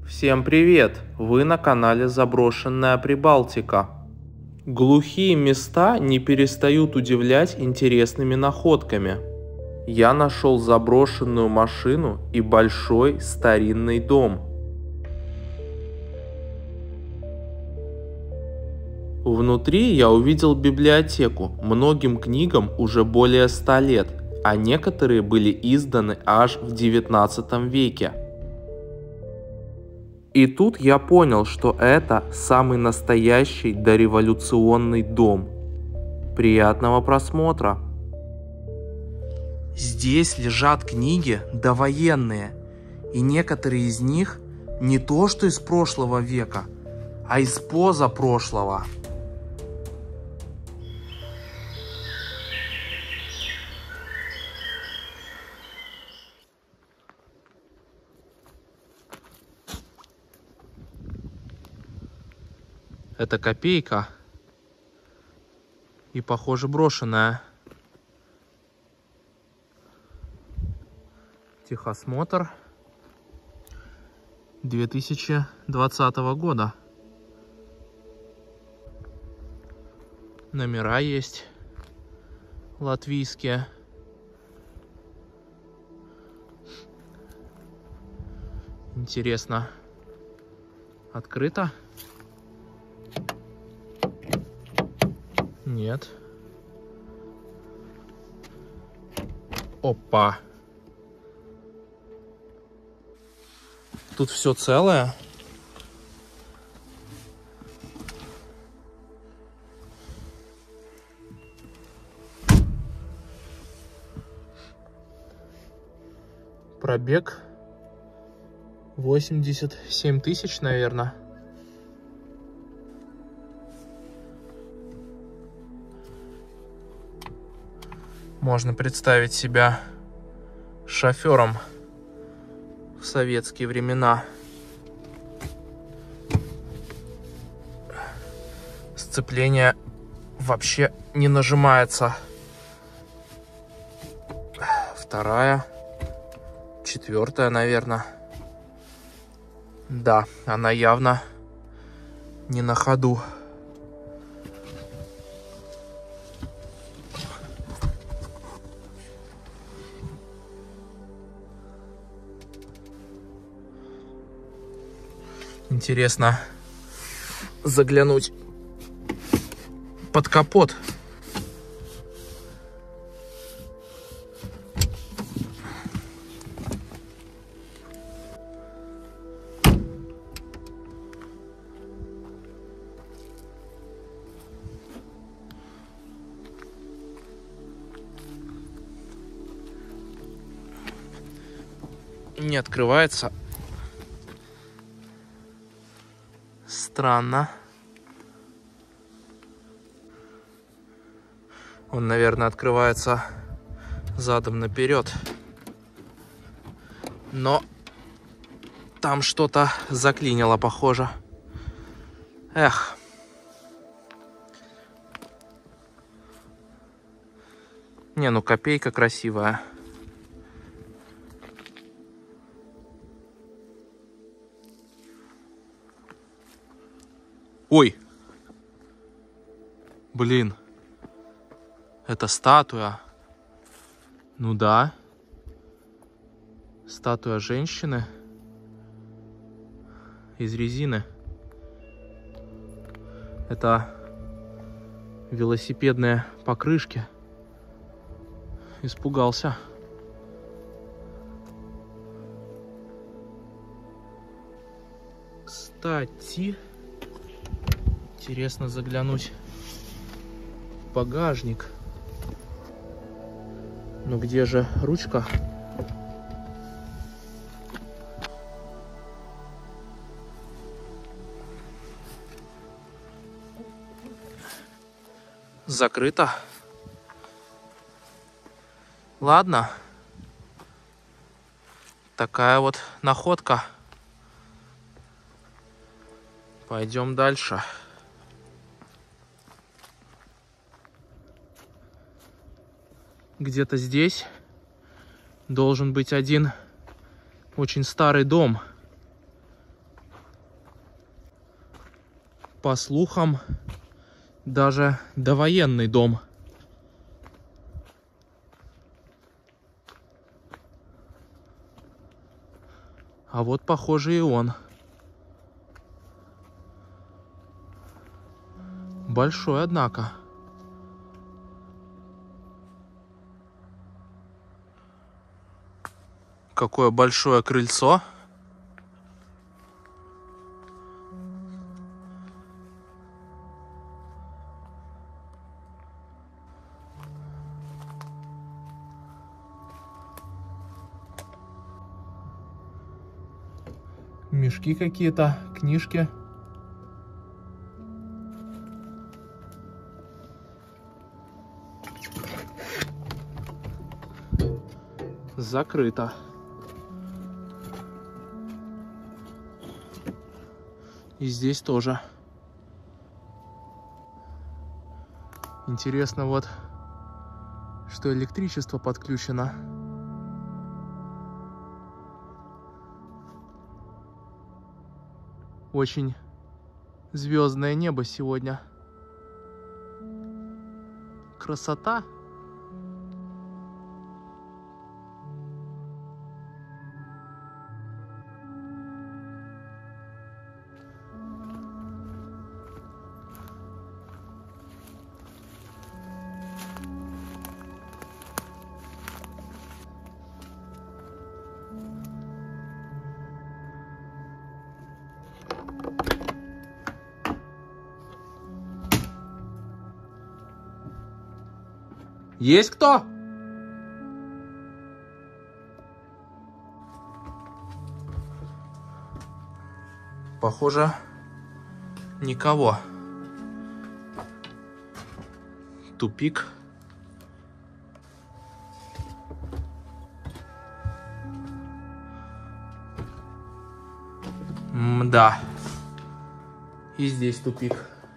Всем привет! Вы на канале Заброшенная Прибалтика. Глухие места не перестают удивлять интересными находками. Я нашел заброшенную машину и большой старинный дом. Внутри я увидел библиотеку, многим книгам уже более 100 лет, а некоторые были изданы аж в 19 веке. И тут я понял, что это самый настоящий дореволюционный дом. Приятного просмотра! Здесь лежат книги довоенные, и некоторые из них не то что из прошлого века, а из позапрошлого. Это копейка. И, похоже, брошенная. Техосмотр 2020 года. Номера есть латвийские. Интересно. Открыто? Нет. Опа. Тут все целое. Пробег 87 тысяч, наверное. Можно представить себя шофером в советские времена. Сцепление вообще не нажимается. Вторая, четвертая, наверное. Да, она явно не на ходу. Интересно заглянуть под капот. Не открывается. Странно. Он, наверное, открывается задом наперед. Но там что-то заклинило, похоже. Эх. Не, ну копейка красивая. Ой! Блин. Это статуя. Ну да. Статуя женщины. Из резины. Это велосипедные покрышки. Испугался. Кстати... Интересно заглянуть в багажник. Ну где же ручка? Закрыто. Ладно. Такая вот находка. Пойдем дальше. Где-то здесь должен быть один очень старый дом. По слухам, даже довоенный дом. А вот, похоже, и он. Большой, однако. Какое большое крыльцо. Мешки какие-то, книжки. Закрыто. И здесь тоже. Интересно вот, что электричество подключено. Очень звездное небо сегодня. Красота. Есть кто? Похоже, никого. Тупик. Мда. И здесь тупик.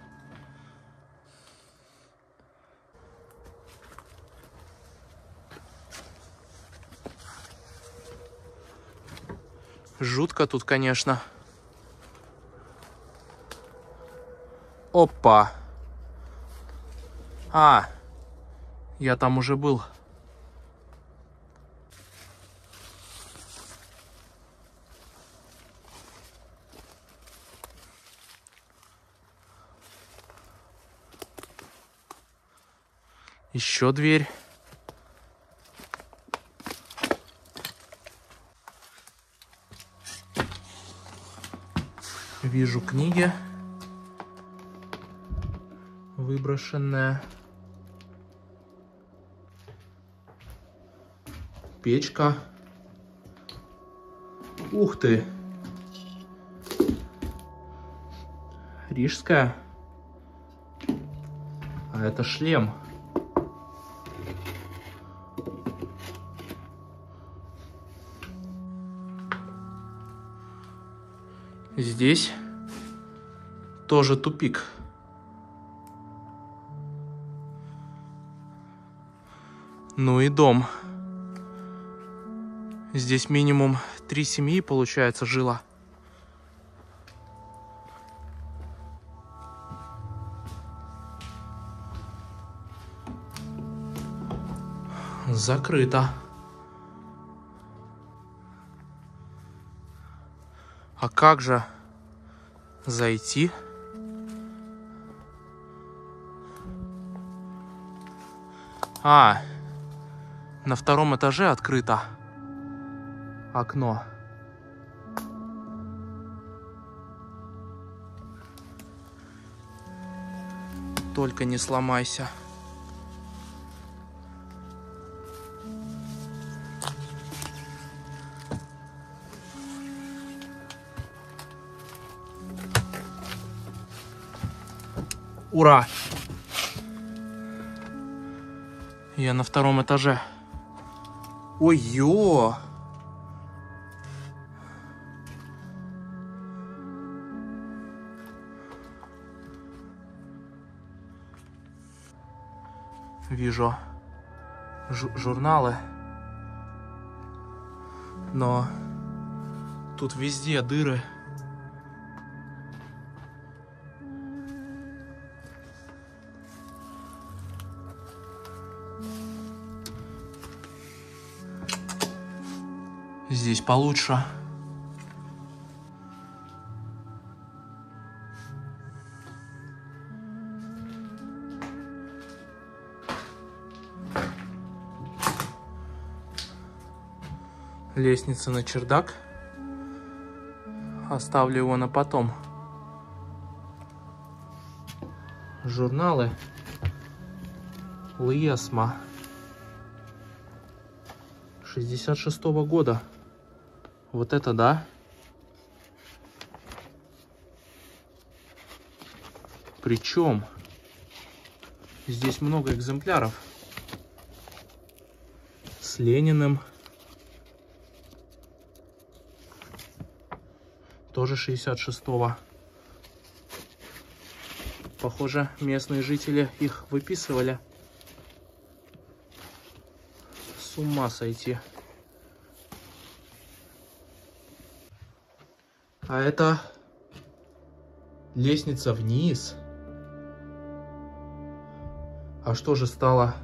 Жутко тут, конечно. Опа. А, я там уже был. Еще дверь. Вижу книги. Выброшенная. Печка. Ух ты. Рижская. А это шлем. Здесь тоже тупик. Ну и дом. Здесь минимум 3 семьи, получается, жило. Закрыто. А как же зайти? А, на втором этаже открыто окно. Только не сломайся. Ура! Я на втором этаже. Ой-ё! Вижу журналы, но тут везде дыры. получше. Лестница на чердак. Оставлю его на потом. Журналы Лиесма 66-го года. Вот это да. Причем здесь много экземпляров с Лениным. Тоже 66-го. Похоже, местные жители их выписывали. С ума сойти. А это лестница вниз. А что же стало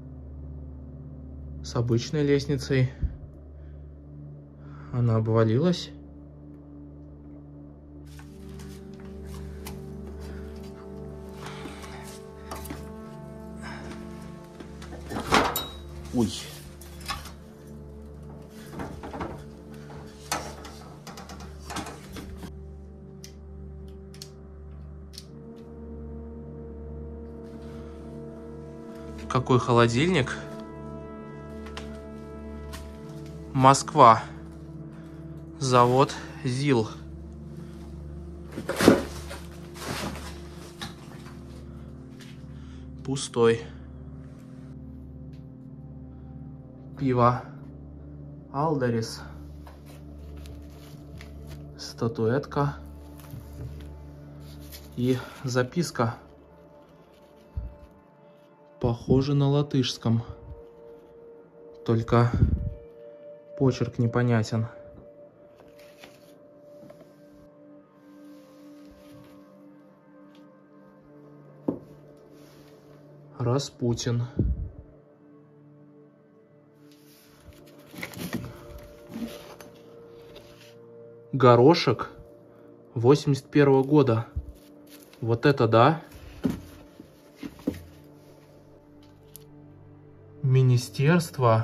с обычной лестницей? Она обвалилась. Ой. Какой холодильник? Москва. Завод ЗИЛ. Пустой. Пиво Алдерис. Статуэтка. И записка. Похоже на латышском. Только почерк непонятен. Распутин. Горошек 81-го года. Вот это да. Министерство,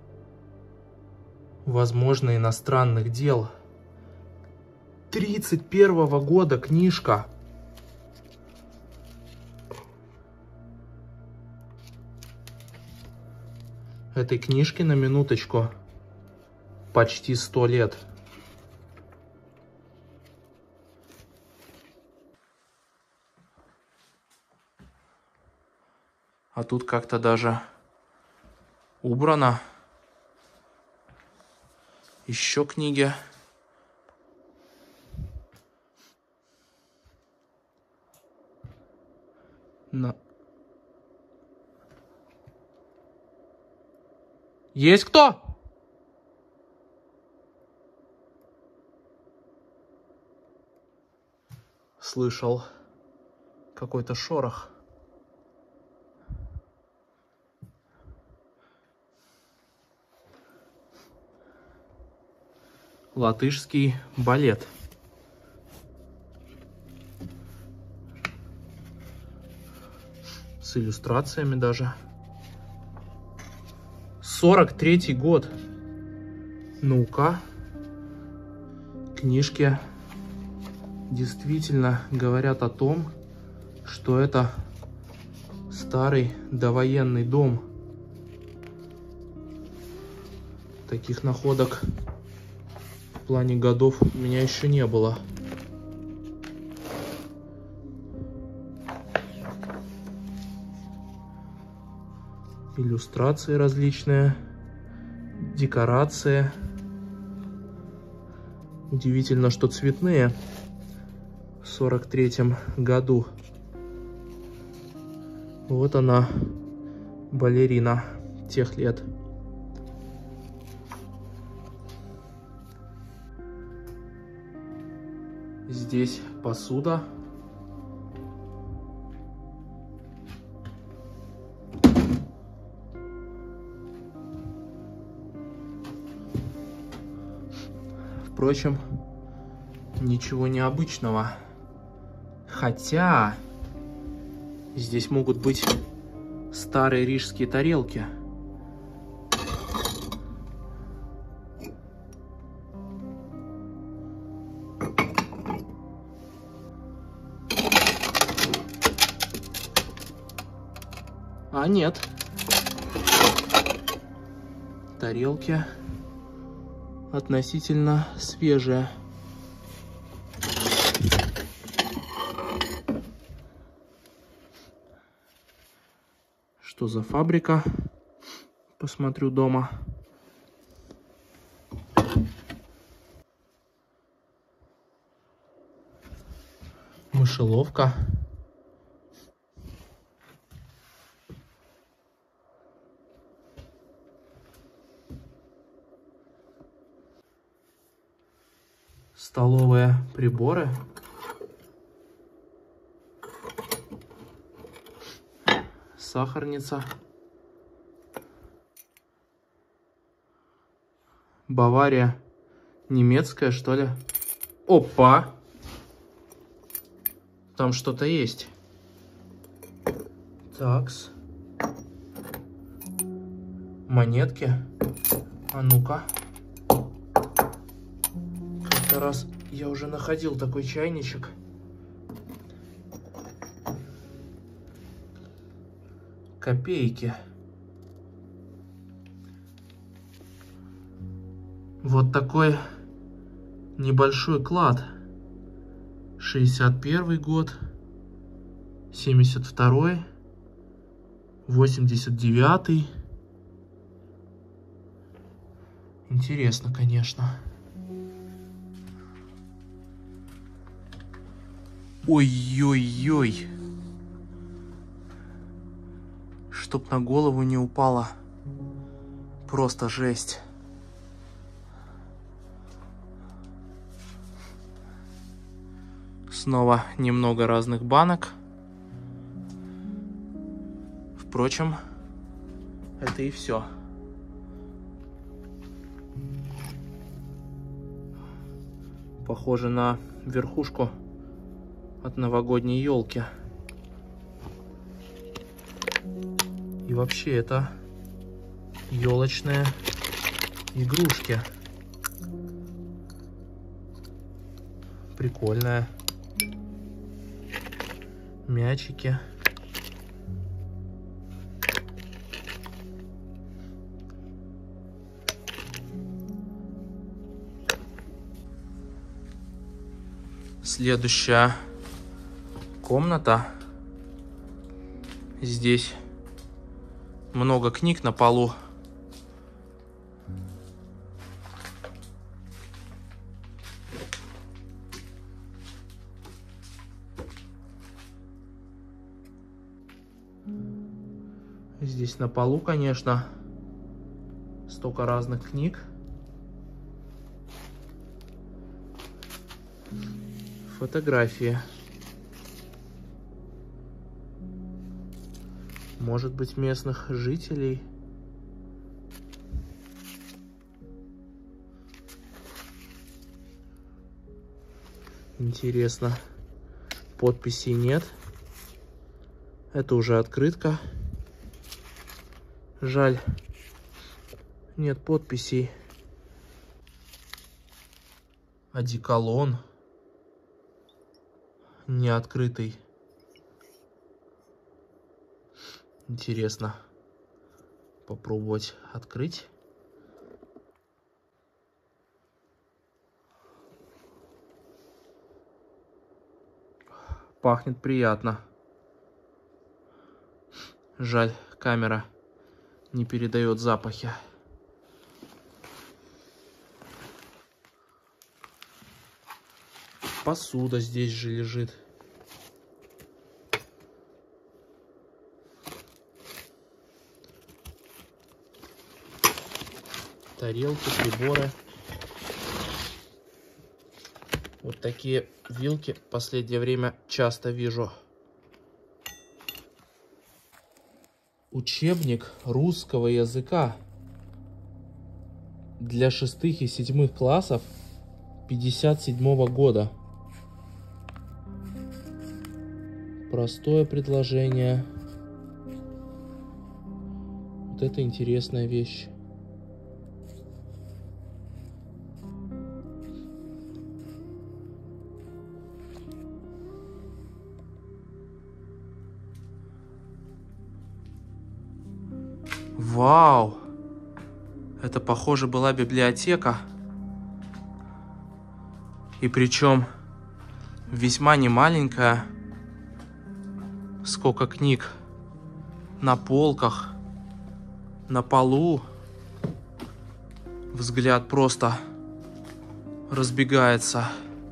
возможно, иностранных дел. 31-го года книжка. Этой книжке, на минуточку, почти 100 лет. А тут как-то даже убрано. Еще книги. Есть кто? Слышал какой-то шорох. Латышский балет. С иллюстрациями даже. 43-й год. Ну-ка. Книжки действительно говорят о том, что это старый довоенный дом. Таких находок в плане годов у меня еще не было. Иллюстрации различные, декорации. Удивительно, что цветные. В 43-м году. Вот она, балерина тех лет. Здесь посуда. Впрочем, ничего необычного. Хотя здесь могут быть старые рижские тарелки. А нет. Тарелки относительно свежие. Что за фабрика? Посмотрю дома. Мышеловка. Столовые приборы. Сахарница. Бавария. Немецкая, что ли? Опа! Там что-то есть. Такс. Монетки. А ну-ка. Как-то раз я уже находил такой чайничек. Копейки. Вот такой небольшой клад. 61 год, 72, 89. Интересно, конечно. Ой-ой-ой. Чтоб на голову не упало. Просто жесть. Снова немного разных банок. Впрочем, это и все. Похоже на верхушку от новогодней елки. И вообще это елочные игрушки. Прикольная. Мячики. Следующая комната. Здесь много книг на полу. Здесь на полу, конечно, столько разных книг. Фотографии. Может быть, местных жителей. Интересно. Подписей нет. Это уже открытка. Жаль, нет подписей. Одеколон. Не открытый. Интересно попробовать открыть. Пахнет приятно. Жаль, камера не передает запахи. Посуда здесь же лежит. Тарелки, приборы. Вот такие вилки в последнее время часто вижу. Учебник русского языка для 6 и 7 классов 1957 года. Простое предложение. Вот это интересная вещь. Вау! Это, похоже, была библиотека. И причем весьма немаленькая. Сколько книг на полках, на полу. Взгляд просто разбегается.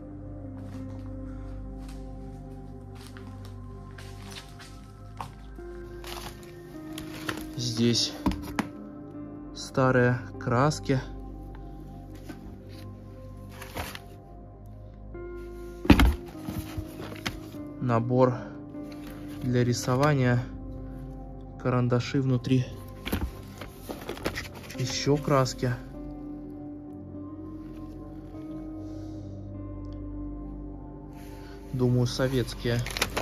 Здесь старые краски. Набор для рисования. Карандаши внутри. Еще краски. Думаю, советские.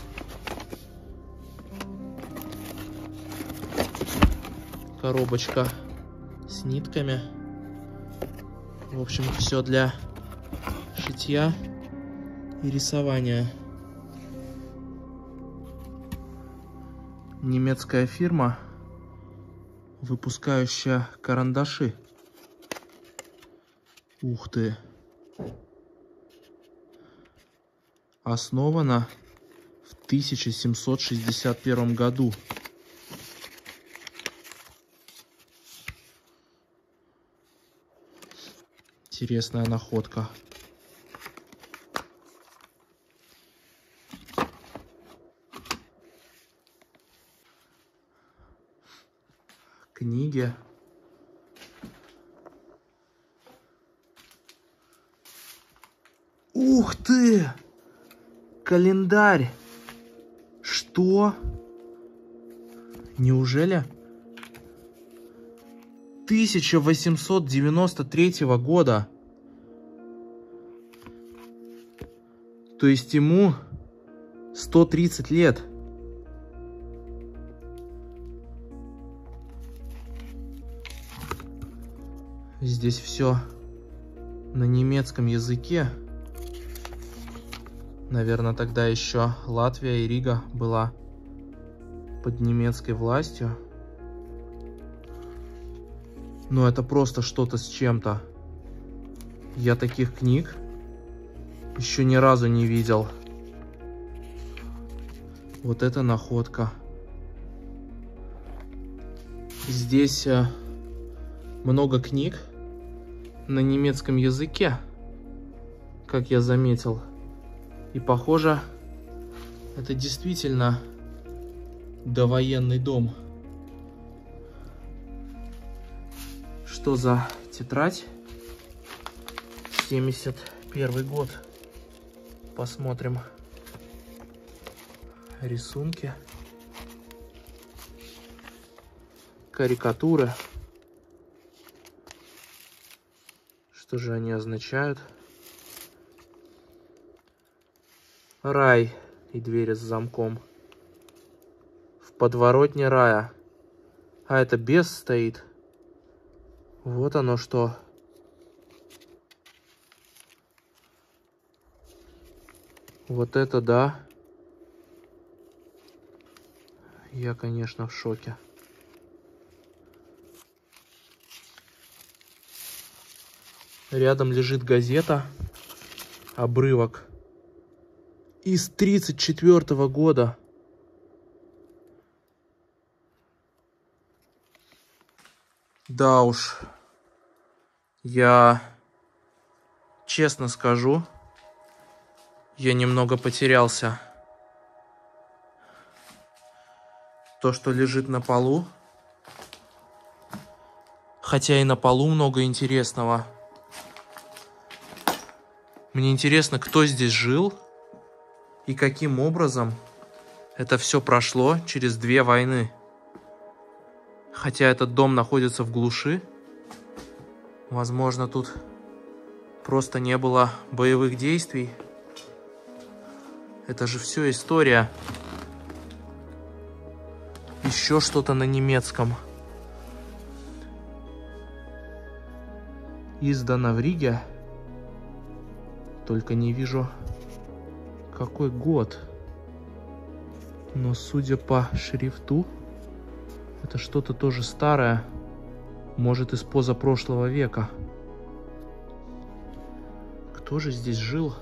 Коробочка с нитками. В общем, все для шитья и рисования. Немецкая фирма, выпускающая карандаши. Ух ты! Основана в 1761 году. Интересная находка. Книги. Ух ты! Календарь! Что? Неужели? 1893 года. То есть ему 130 лет. Здесь все на немецком языке. Наверное, тогда еще Латвия и Рига была под немецкой властью. Но это просто что-то с чем-то. Я таких книг еще ни разу не видел. Вот это находка. Здесь много книг на немецком языке, как я заметил. И похоже, это действительно довоенный дом. Что за тетрадь? 71 год. Посмотрим. Рисунки. Карикатуры. Что же они означают? Рай и двери с замком. В подворотне рая. А это бес стоит. Вот оно что. Вот это да. Я, конечно, в шоке. Рядом лежит газета. Обрывок. Из 1934 года. Да уж. Я честно скажу, я немного потерялся. То, что лежит на полу. Хотя и на полу много интересного. Мне интересно, кто здесь жил и каким образом это все прошло через 2 войны. Хотя этот дом находится в глуши. Возможно, тут просто не было боевых действий. Это же все история. Еще что-то на немецком. Издано в Риге. Только не вижу, какой год. Но судя по шрифту, это что-то тоже старое. Может, из позапрошлого века. Кто же здесь жил?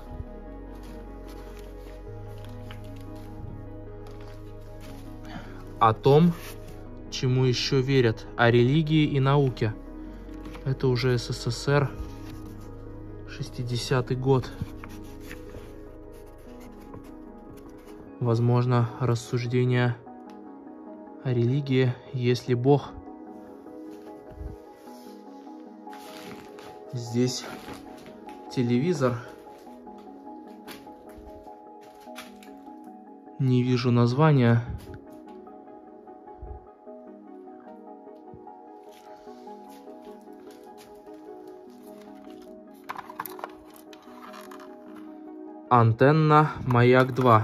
О том, чему еще верят, о религии и науке. Это уже СССР, 60-й год. Возможно, рассуждения о религии, есть ли Бог. Здесь телевизор. Не вижу названия. Антенна Маяк 2.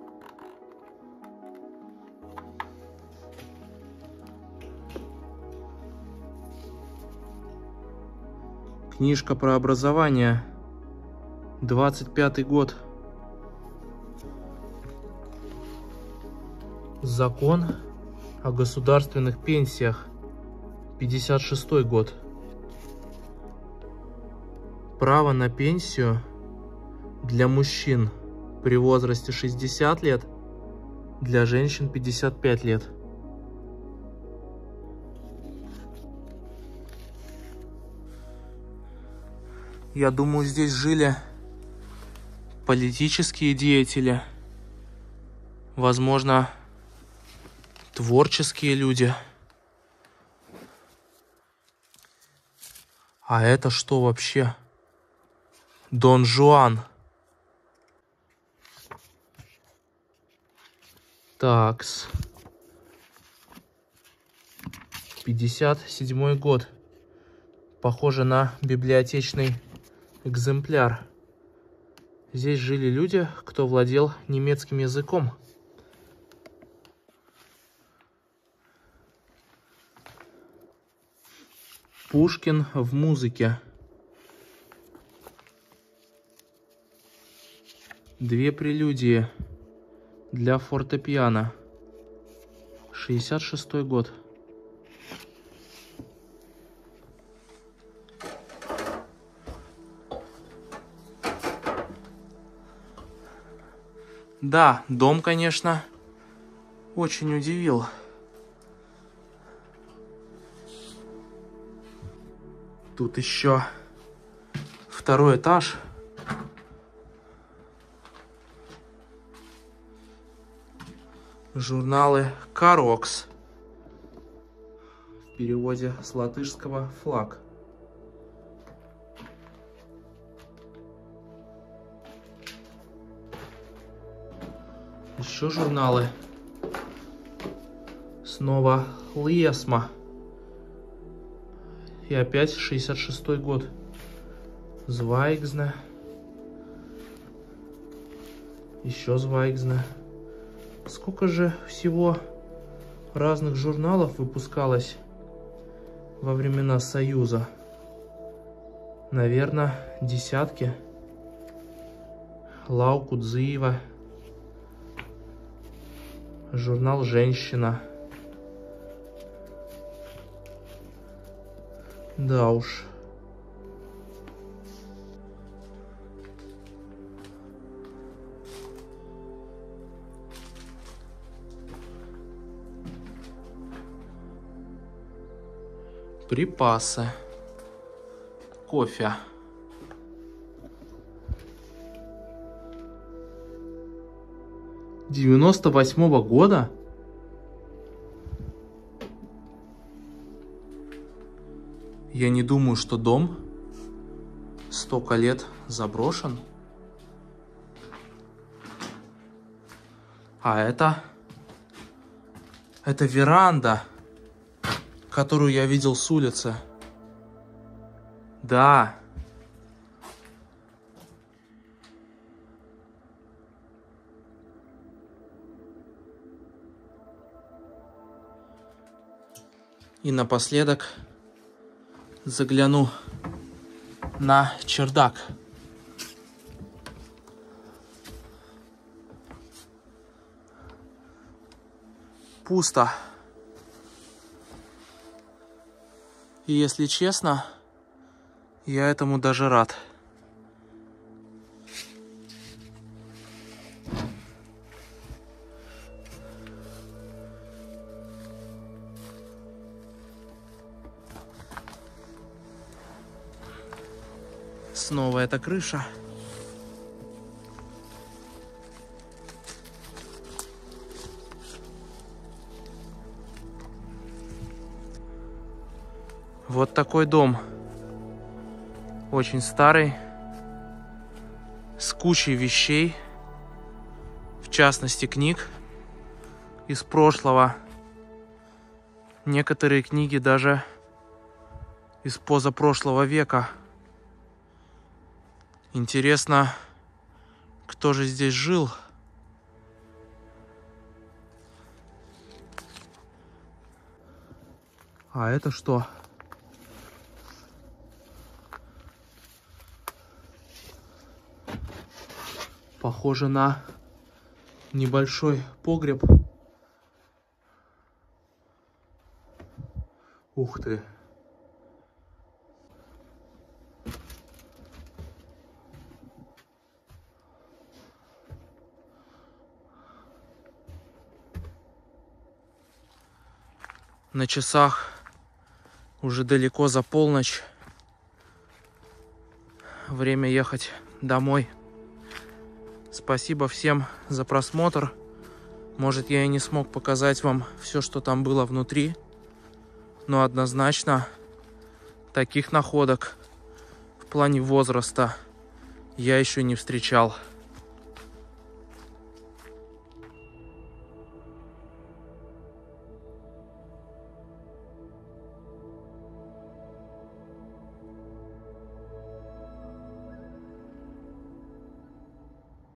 Книжка про образование. 25-й год. Закон о государственных пенсиях. 56-й год. Право на пенсию для мужчин при возрасте 60 лет, для женщин 55 лет. Я думаю, здесь жили политические деятели, возможно, творческие люди. А это что вообще? Дон Жуан. Такс. 57-й год. Похоже на библиотечный экземпляр. Здесь жили люди, кто владел немецким языком. Пушкин в музыке. Две прелюдии для фортепиано. 66-й год. Да, дом, конечно, очень удивил. Тут еще второй этаж. Журналы «Карокс». В переводе с латышского «флаг». Еще журналы. Снова Лиесма. И опять 66-й год. Звайгзне. Еще Звайгзне. Сколько же всего разных журналов выпускалось во времена Союза? Наверное, десятки. Лау Кудзиева. Журнал «Женщина». Да уж. Припасы. Кофе. '98-го года? Я не думаю, что дом столько лет заброшен. А это веранда, которую я видел с улицы. Да, И напоследок загляну на чердак. Пусто. И если честно, я этому даже рад. Снова эта крыша. Вот такой дом. Очень старый. С кучей вещей. В частности, книг из прошлого. Некоторые книги даже из позапрошлого века. Интересно, кто же здесь жил? А это что? Похоже на небольшой погреб. Ух ты! На часах уже далеко за полночь. Время ехать домой. Спасибо всем за просмотр. Может, я и не смог показать вам все, что там было внутри. Но однозначно таких находок в плане возраста я еще не встречал.